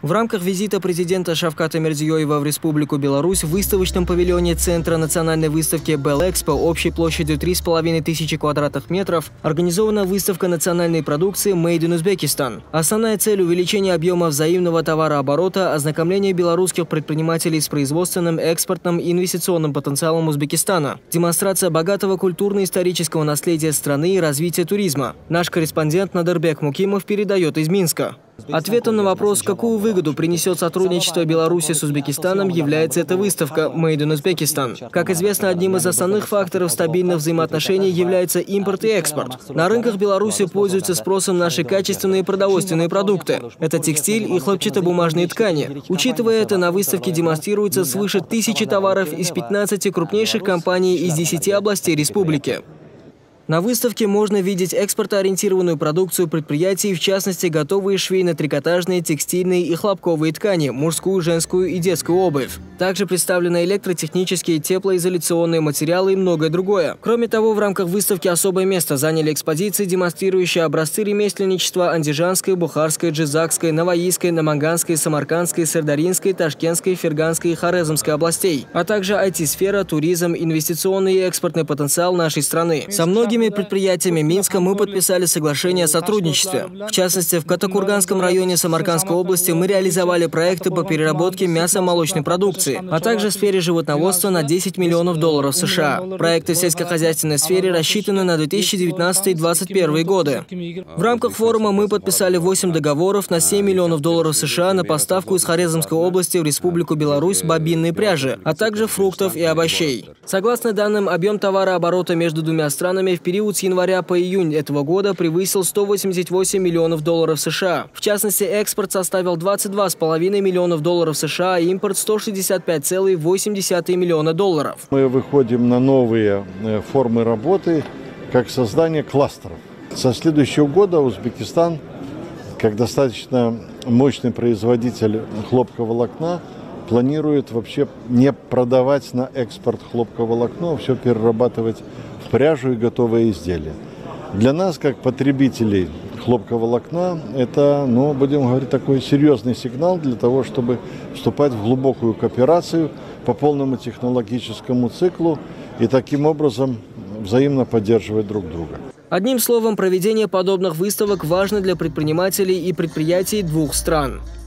В рамках визита президента Шавката Мирзиёева в Республику Беларусь в выставочном павильоне Центра национальной выставки Белэкспо общей площадью 3500 квадратных метров организована выставка национальной продукции Made in Uzbekistan. Основная цель – увеличение объема взаимного товарооборота, ознакомление белорусских предпринимателей с производственным, экспортным и инвестиционным потенциалом Узбекистана, демонстрация богатого культурно-исторического наследия страны и развитие туризма. Наш корреспондент Надырбек Мукимов передает из Минска. Ответом на вопрос, какую выгоду принесет сотрудничество Беларуси с Узбекистаном, является эта выставка Made in Uzbekistan. Как известно, одним из основных факторов стабильных взаимоотношений является импорт и экспорт. На рынках Беларуси пользуются спросом наши качественные продовольственные продукты. Это текстиль и хлопчатобумажные ткани. Учитывая это, на выставке демонстрируется свыше 1000 товаров из 15 крупнейших компаний из 10 областей республики. На выставке можно видеть экспортоориентированную продукцию предприятий, в частности, готовые швейно-трикотажные, текстильные и хлопковые ткани, мужскую, женскую и детскую обувь. Также представлены электротехнические, теплоизоляционные материалы и многое другое. Кроме того, в рамках выставки особое место заняли экспозиции, демонстрирующие образцы ремесленничества андижанской, бухарской, джизакской, наваийской, наманганской, самаркандской, сырдаринской, ташкентской, ферганской и хорезмской областей, а также IT-сфера, туризм, инвестиционный и экспортный потенциал нашей страны. Со многими предприятиями Минска мы подписали соглашение о сотрудничестве. В частности, в Катакурганском районе Самаркандской области мы реализовали проекты по переработке мясо-молочной продукции, а также в сфере животноводства на $10 миллионов США. Проекты в сельскохозяйственной сфере рассчитаны на 2019-2021 годы. В рамках форума мы подписали 8 договоров на $7 миллионов США на поставку из Хорезмской области в Республику Беларусь бобинной пряжи, а также фруктов и овощей. Согласно данным, объем товарооборота между двумя странами в период с января по июнь этого года превысил $188 миллионов США. В частности, экспорт составил $22,5 миллионов США, а импорт $165,8 миллиона. Мы выходим на новые формы работы, как создание кластеров. Со следующего года Узбекистан, как достаточно мощный производитель хлопковолокна, планирует вообще не продавать на экспорт хлопковолокно, а все перерабатывать в пряжу и готовые изделия. Для нас, как потребителей хлопковолокна, это, будем говорить, такой серьезный сигнал для того, чтобы вступать в глубокую кооперацию по полному технологическому циклу и таким образом взаимно поддерживать друг друга. Одним словом, проведение подобных выставок важно для предпринимателей и предприятий двух стран.